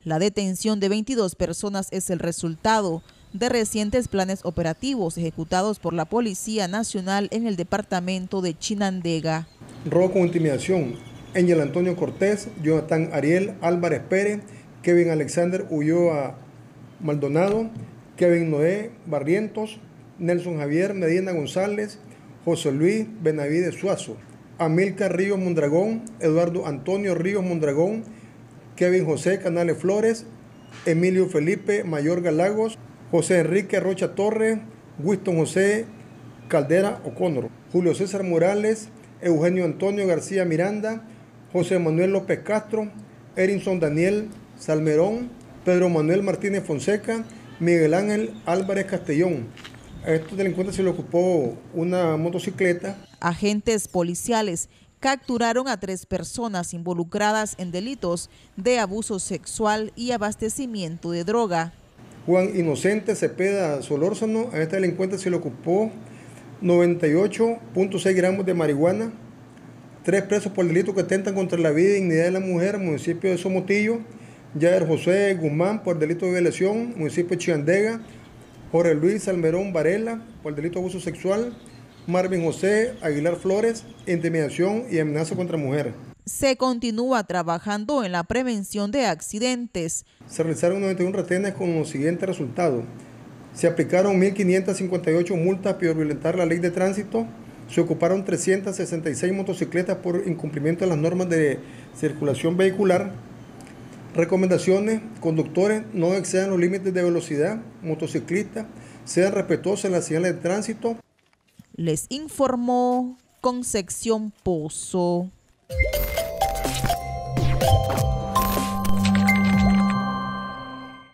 La detención de 22 personas es el resultado de recientes planes operativos ejecutados por la Policía Nacional en el departamento de Chinandega. Robo con intimidación: Ángel Antonio Cortés, Jonathan Ariel Álvarez Pérez, Kevin Alexander Ulloa Maldonado, Kevin Noé Barrientos, Nelson Javier Medina González, José Luis Benavides Suazo, Amílcar Ríos Mondragón, Eduardo Antonio Ríos Mondragón, Kevin José Canales Flores, Emilio Felipe Mayor Galagos, José Enrique Rocha Torres, Winston José Caldera O'Connor, Julio César Morales, Eugenio Antonio García Miranda, José Manuel López Castro, Erinson Daniel Salmerón, Pedro Manuel Martínez Fonseca, Miguel Ángel Álvarez Castellón. A estos delincuentes se le ocupó una motocicleta. Agentes policiales capturaron a 3 personas involucradas en delitos de abuso sexual y abastecimiento de droga. Juan Inocente Cepeda Solórzano, a este delincuente se le ocupó 98.6 gramos de marihuana, 3 presos por delito que atentan contra la vida y dignidad de la mujer, municipio de Somotillo, Yair José Guzmán por delito de violación, municipio de Chinandega, Jorge Luis Salmerón Varela por delito de abuso sexual, Marvin José Aguilar Flores, intimidación y amenaza contra mujer. Se continúa trabajando en la prevención de accidentes. Se realizaron 91 retenes con los siguientes resultados. Se aplicaron 1.558 multas por violentar la ley de tránsito. Se ocuparon 366 motocicletas por incumplimiento de las normas de circulación vehicular. Recomendaciones: conductores no excedan los límites de velocidad, motociclistas sean respetuosos en las señales de tránsito. Les informó Concepción Pozo.